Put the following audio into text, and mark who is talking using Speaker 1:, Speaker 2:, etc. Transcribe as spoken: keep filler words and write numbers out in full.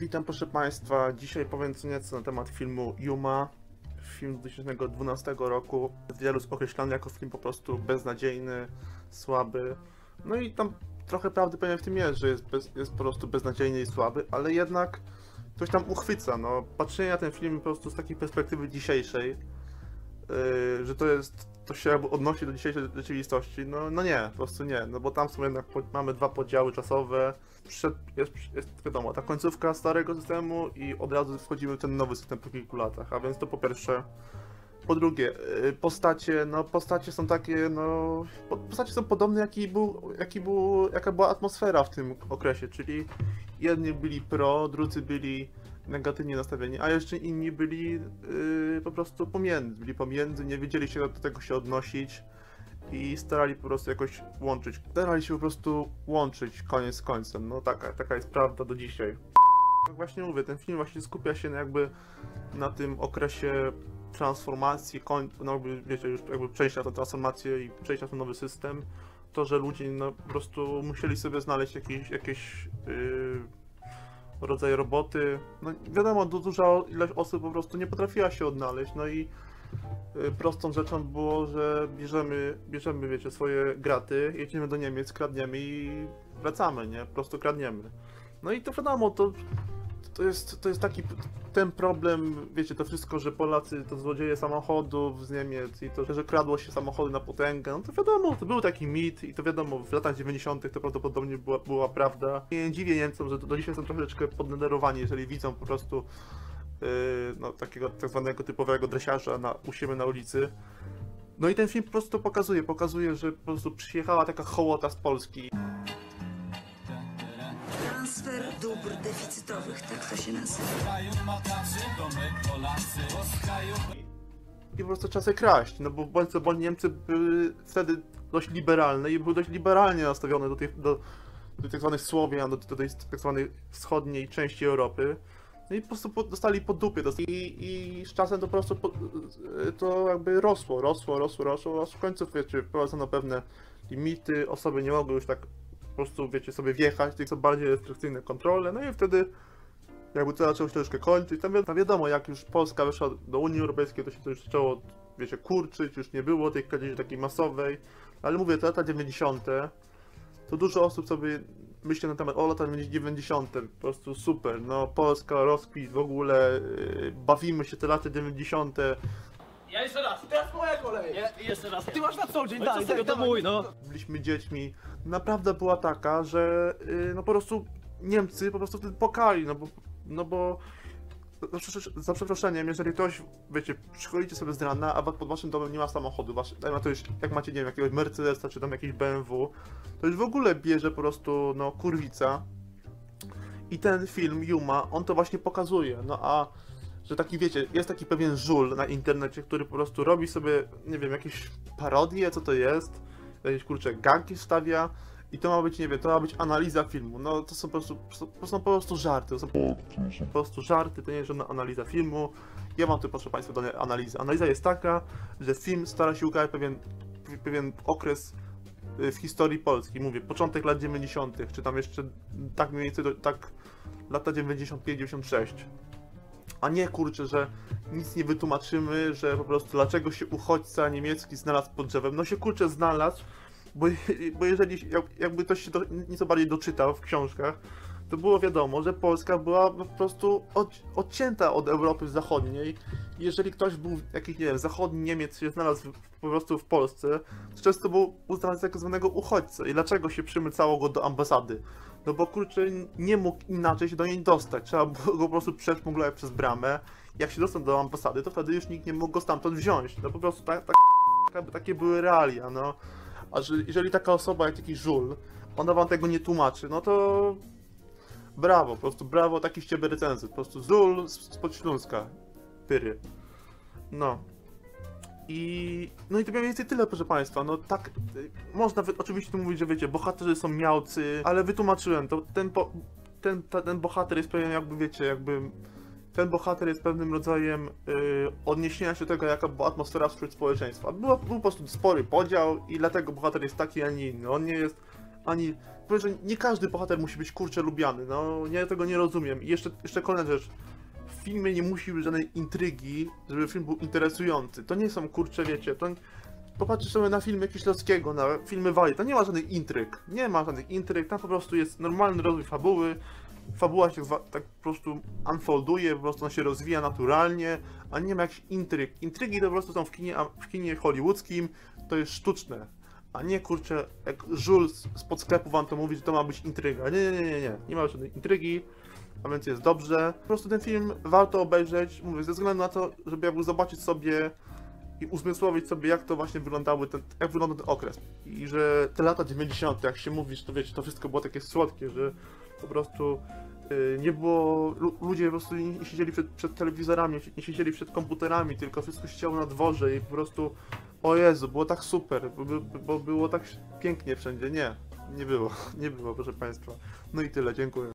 Speaker 1: Witam proszę Państwa, dzisiaj powiem co nieco na temat filmu Yuma. Film z dwa tysiące dwunastego roku, wielu określany jako film po prostu beznadziejny, słaby. No i tam trochę prawdy pewnie w tym jest, że jest, bez, jest po prostu beznadziejny i słaby, ale jednak coś tam uchwyca. No, patrzenie na ten film po prostu z takiej perspektywy dzisiejszej, yy, że to jest, to się jakby odnosi do dzisiejszej rzeczywistości, no, no nie, po prostu nie, no bo tam są jednak, mamy dwa podziały czasowe. Przed, jest, jest wiadomo, ta końcówka starego systemu i od razu wchodzimy w ten nowy system po kilku latach, a więc to po pierwsze. Po drugie, postacie, no postacie są takie, no postacie są podobne jaki był, jaki był, jaka była atmosfera w tym okresie, czyli jedni byli pro, drudzy byli negatywnie nastawieni, a jeszcze inni byli yy, po prostu pomiędzy, byli pomiędzy, nie wiedzieli się do tego się odnosić i starali po prostu jakoś łączyć, starali się po prostu łączyć koniec z końcem, no taka, taka jest prawda do dzisiaj. Jak właśnie mówię, ten film właśnie skupia się jakby na tym okresie transformacji, koń, no jakby, wiecie, już jakby przejść na tę transformację i przejść na ten nowy system, to, że ludzie no, po prostu musieli sobie znaleźć jakieś, jakieś yy, rodzaje roboty, no wiadomo, duża ilość osób po prostu nie potrafiła się odnaleźć, no i yy, prostą rzeczą było, że bierzemy, bierzemy, wiecie, swoje graty, jedziemy do Niemiec, kradniemy i wracamy, nie, po prostu kradniemy. No i to wiadomo, to To jest, to jest taki ten problem, wiecie, to wszystko, że Polacy to złodzieje samochodów z Niemiec i to, że kradło się samochody na potęgę, no to wiadomo, to był taki mit i to wiadomo, w latach dziewięćdziesiątych to prawdopodobnie była, była prawda. Nie dziwię Niemcom, że do dzisiaj są troszeczkę poddenerwowani, jeżeli widzą po prostu yy, no, takiego tak zwanego typowego dresiarza na, u siebie na ulicy. No i ten film po prostu pokazuje, pokazuje, że po prostu przyjechała taka hołota z Polski.
Speaker 2: Transfer dóbr deficytowych, tak to się nazywa.
Speaker 1: I po prostu trzeba sobie kraść, no bo bądź co bądź Niemcy były wtedy dość liberalne i były dość liberalnie nastawione do tych, do, do tak zwanych Słowian, do, do tej tak zwanej wschodniej części Europy. No i po prostu po, dostali po dupie, dostali, i, i z czasem to po prostu po, to jakby rosło, rosło, rosło, rosło, aż w końcu, wiecie, wprowadzono pewne limity, osoby nie mogły już tak po prostu, wiecie, sobie wjechać, tylko są bardziej restrykcyjne kontrole, no i wtedy jakby to zaczęło się troszkę kończyć. Tam, wi tam wiadomo, jak już Polska weszła do Unii Europejskiej, to się to już zaczęło, wiecie, kurczyć, już nie było tej kradzieży takiej masowej, ale mówię, te lata dziewięćdziesiąte, to dużo osób sobie myśli na temat, o lata dziewięćdziesiąte, po prostu super, no Polska, rozkwit, w ogóle, yy, bawimy się te lata dziewięćdziesiąte.
Speaker 3: Ja jeszcze raz!
Speaker 4: Teraz moja kolej!
Speaker 3: Ja, jeszcze raz!
Speaker 4: Ty masz na co dzień,
Speaker 3: No
Speaker 4: daj,
Speaker 3: co z tego,
Speaker 4: daj,
Speaker 3: to
Speaker 4: daj.
Speaker 3: mój, no!
Speaker 1: Byliśmy dziećmi, naprawdę była taka, że yy, no po prostu Niemcy po prostu wtedy pokali, no bo, no bo za, za przeproszeniem, jeżeli ktoś, wiecie, przychodzicie sobie z rana, a pod waszym domem nie ma samochodu, wasz, to już, jak macie, nie wiem, jakiegoś Mercedesa, czy tam jakiś B M W, to już w ogóle bierze po prostu, no, kurwica. I ten film, Yuma, on to właśnie pokazuje, no a, że taki, wiecie, jest taki pewien żul na internecie, który po prostu robi sobie, nie wiem, jakieś parodie, co to jest, jakieś, kurczę, ganki wstawia, i to ma być, nie wiem, to ma być analiza filmu. No to są po prostu, to są po prostu żarty. To są po prostu żarty, to nie jest żadna analiza filmu. Ja mam tu, proszę Państwa, do analizy. Analiza jest taka, że film stara się ukazać pewien, pewien okres w historii Polski. Mówię, początek lat dziewięćdziesiątych, czy tam jeszcze tak mniej więcej, do, tak lata dziewięćdziesiąt pięć dziewięćdziesiąt sześć. A nie, kurczę, że nic nie wytłumaczymy, że po prostu dlaczego się uchodźca niemiecki znalazł pod drzewem. No się, kurczę, znalazł. Bo, bo jeżeli jakby ktoś się do, nieco bardziej doczytał w książkach, to było wiadomo, że Polska była po prostu od, odcięta od Europy Zachodniej. Jeżeli ktoś był jakiś, nie wiem, zachodni Niemiec się znalazł w, po prostu w Polsce, to często był uznany za tak zwanego uchodźcę. I dlaczego się przymycało go do ambasady? No bo, kurczę, nie mógł inaczej się do niej dostać. Trzeba było go po prostu przejść mgłę przez bramę. Jak się dostał do ambasady, to wtedy już nikt nie mógł go stamtąd wziąć. No po prostu tak, tak, takie były realia, no. A że, jeżeli taka osoba jak taki żul, ona wam tego nie tłumaczy, no to brawo, po prostu brawo, taki z ciebie recenzent, po prostu żul spod Śląska, pyry. No. I no i to mniej więcej tyle, proszę Państwa, no tak, można oczywiście mówić, że wiecie, bohaterzy są miałcy, ale wytłumaczyłem to, ten, po, ten, ta, ten bohater jest pewien jakby, wiecie, jakby... Ten bohater jest pewnym rodzajem yy, odniesienia się do tego, jaka była atmosfera wśród społeczeństwa. Był, był po prostu spory podział i dlatego bohater jest taki, a nie inny. On nie jest ani... Powiem, że nie każdy bohater musi być, kurczę, lubiany, no, ja tego nie rozumiem. I jeszcze, jeszcze kolejna rzecz. W filmie nie musi być żadnej intrygi, żeby film był interesujący. To nie są, kurczę, wiecie, to... Popatrzcie sobie na filmy Kieślowskiego, na filmy Wali, to nie ma żadnych intryg. Nie ma żadnych intryg, tam po prostu jest normalny rozwój fabuły. Fabuła się tak po prostu unfolduje, po prostu ona się rozwija naturalnie, a nie ma jakichś intryg. Intrygi to po prostu są w kinie, a w kinie hollywoodzkim, to jest sztuczne. A nie, kurczę, jak żul spod sklepu wam to mówi, że to ma być intryga. Nie, nie, nie, nie, nie, nie ma żadnej intrygi, a więc jest dobrze. Po prostu ten film warto obejrzeć, mówię, ze względu na to, żeby jakby zobaczyć sobie i uzmysłowić sobie, jak to właśnie wyglądały, ten, jak wyglądał ten okres. I że te lata dziewięćdziesiąte, jak się mówisz, to wiecie, to wszystko było takie słodkie, że po prostu y, nie było, lu, ludzie po prostu nie, nie siedzieli przed, przed telewizorami, nie siedzieli przed komputerami, tylko wszystko się działo na dworze i po prostu, o Jezu, było tak super, bo, bo, bo było tak pięknie wszędzie. Nie, nie było, nie było, proszę Państwa. No i tyle, dziękuję.